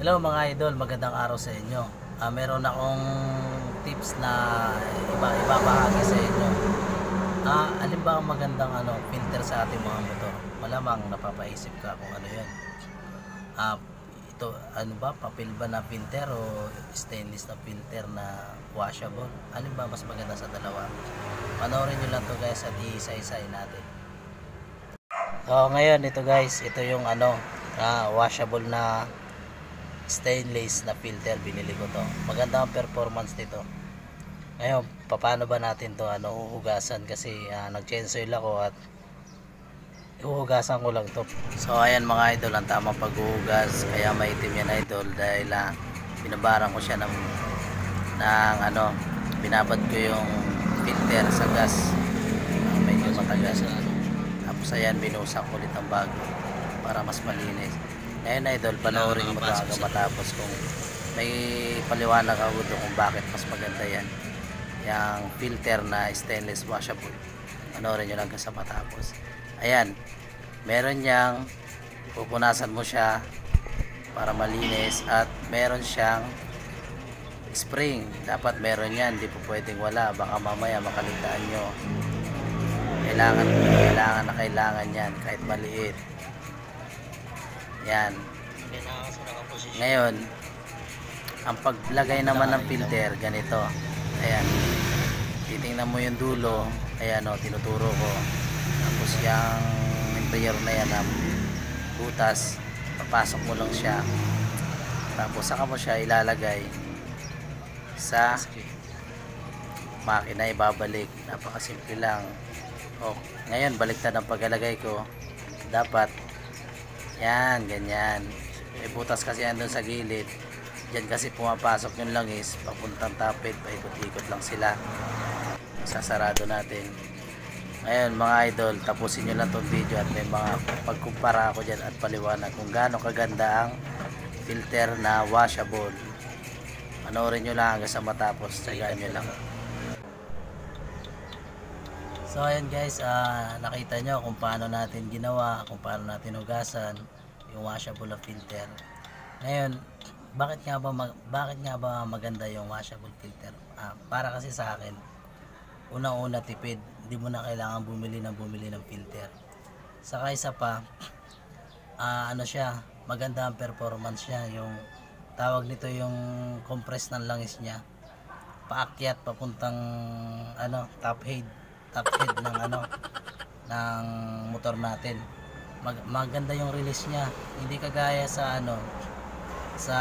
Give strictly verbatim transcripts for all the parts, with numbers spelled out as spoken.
Hello mga idol, magandang araw sa inyo. Ah, meron akong tips na iba ibabahagi sa inyo. Ah, alin ba ang magandang ano, filter sa ating mga motor? Malamang napapaisip ka kung ano 'yon. Ah, ito ano ba, papel ba na filter o stainless na filter na washable? Alin ba mas maganda sa dalawa? Panoorin niyo lang 'to guys at iisa-isahin natin. So ngayon ito guys, ito yung ano, ah, washable na stainless na filter, binili ko to. Maganda ang performance nito. Ngayon, paano ba natin to ano huhugasan kasi uh, nag-change oil ako at huhugasan ko lang to. So ayan mga idol, ang tamang paghuhugas, kaya maitim yan idol dahil uh, binabarang ko siya ng ng ano, binabad ko yung filter sa gas. Uh, medyo matagas. Tapos ayan, binusak ko ulit ang bago para mas malinis. Ngayon idol, panoorin mo ito hanggang matapos kung may paliwanag ako doon kung bakit mas maganda yan yung filter na stainless washable. Panoorin nyo lang hanggang sa matapos. Ayan, meron niyang pupunasan mo siya para malinis at meron siyang spring. Dapat meron yan, hindi po pwedeng wala, baka mamaya makaligtaan nyo. Kailangan, kailangan na kailangan yan kahit maliit. Yan. Ngayon, ang paglagay naman ng filter ganito. Ayan. Titingnan mo yung dulo. Ayan o, tinuturo ko. Tapos yung interior na yan na butas, papasok mo lang siya. Tapos saka mo siya ilalagay sa makina, ibabalik. Napakasimple lang. O, ngayon, baliktad ang paglalagay ko. Dapat yan, ganyan. May butas kasi yan doon sa gilid. Diyan kasi pumapasok yung langis papuntang tapid, paikot-ikot lang sila. Sasarado natin. Ngayon mga idol, tapusin nyo lang itong video at may mga pagkumpara ako dyan at paliwanag kung gaano kaganda ang filter na washable. Panoorin nyo lang hanggang sa matapos. Tsagaan nyo lang. So ayan guys, uh, nakita nyo kung paano natin ginawa, kung paano natin hugasan yung washable na filter. Ngayon, bakit nga ba mag, bakit nga ba maganda yung washable filter? Uh, para kasi sa akin, unang-una tipid, hindi mo na kailangan bumili ng bumili ng filter. Saka isa pa, uh, ano siya, maganda ang performance niya, yung tawag nito yung compress ng langis niya, paakyat papuntang ano, top head top head ng ano ng motor natin. Mag, maganda yung release niya, hindi kagaya sa ano sa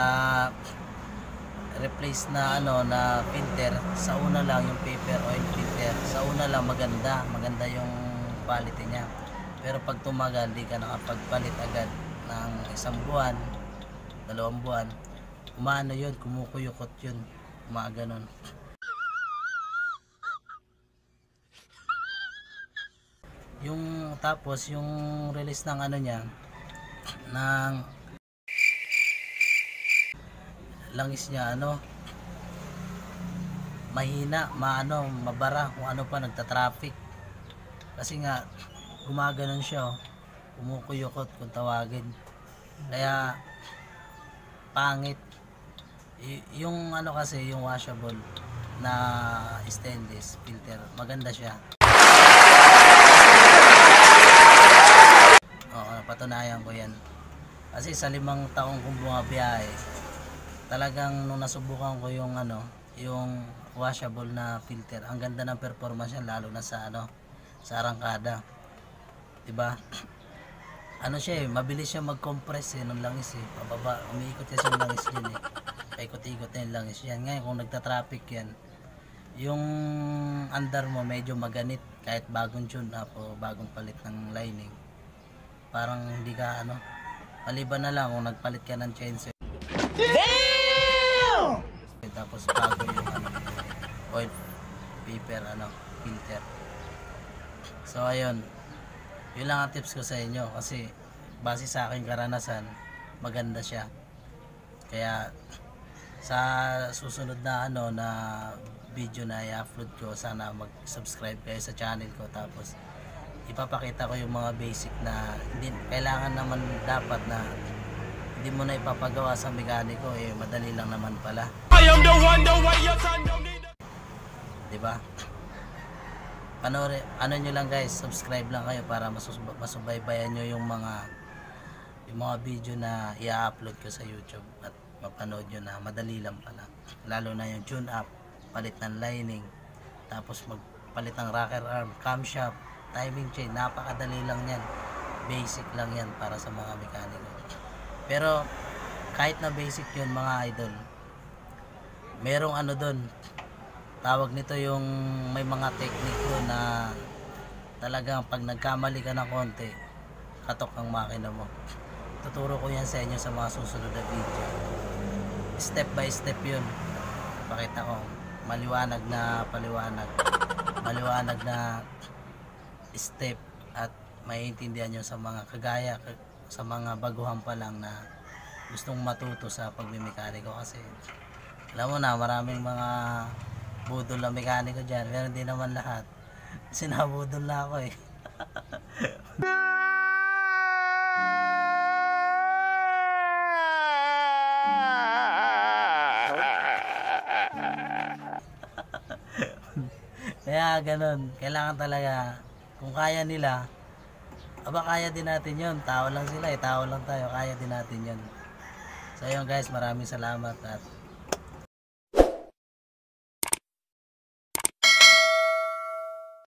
replace na ano na filter. Sa una lang yung paper oil filter, sa una lang maganda maganda yung quality niya, pero pag tumagal di ka nakapagpalit agad ng isang buwan, dalawang buwan, umaano yun, kumukuyukot yun, umaganon. Yung tapos yung release ng ano niya ng langis niya ano mahina, maano, mabara kung ano pa nagta-traffic. Kasi nga gumaganon siya, oh, kumukuyukot kung tawagin. Kaya pangit. Y yung ano kasi yung washable na stainless filter, maganda siya. Patunayan ko yan kasi sa limang taong kong bumabiyahe, talagang nung nasubukan ko yung ano yung washable na filter, ang ganda ng performance niya, lalo na sa ano sa arangkada, diba? Ano siya eh, mabilis siya mag-compress eh ng langis eh, pababa, umiikot kasi yung langis dyan eh, paikot-ikot na yung langis yan. Ngayon kung nagta-traffic yan, yung andar mo medyo maganit kahit bagong tune up o bagong palit ng lining, parang hindi ka ano, maliban na lang kung nagpalit ka ng chainsaw. Damn! Tapos bago yung ano, oil paper ano, filter. So ayun, yun lang ang tips ko sa inyo kasi base sa aking karanasan, maganda siya. Kaya sa susunod na ano na video na i-upload ko, sana mag-subscribe kayo sa channel ko, tapos ipapakita ko yung mga basic na hindi kailangan naman, dapat na hindi mo na ipapagawa sa mekaniko, eh madali lang naman pala. I am the one, the way your son don't need a... Diba? Panoorin, ano nyo lang guys, subscribe lang kayo para masus masubaybayan nyo yung mga yung mga video na i-upload ko sa YouTube at mapanood nyo na madali lang pala. Lalo na yung tune up, palit ng lining, tapos magpalit ng rocker arm, camshaft, timing chain, napakadali lang yan. Basic lang yan para sa mga mekaniko. Pero kahit na basic yun mga idol, merong ano doon, tawag nito yung may mga technique doon na talagang pag nagkamali ka ng konti, katok ang makina mo. Tuturo ko yan sa inyo sa mga susunod na video. Step by step yun. Pakita ko maliwanag na paliwanag, maliwanag na step, at maiintindihan nyo sa mga kagaya sa mga baguhan pa lang na gustong matuto sa pagmimekaniko. Kasi alam mo na, maraming mga budol na mekaniko dyan, pero hindi naman lahat. Sinabudol na ako eh. Kaya ganun, kailangan talaga, kung kaya nila, aba kaya din natin yun. Tao lang sila eh, tao lang tayo, kaya din natin yun. So yun guys, maraming salamat at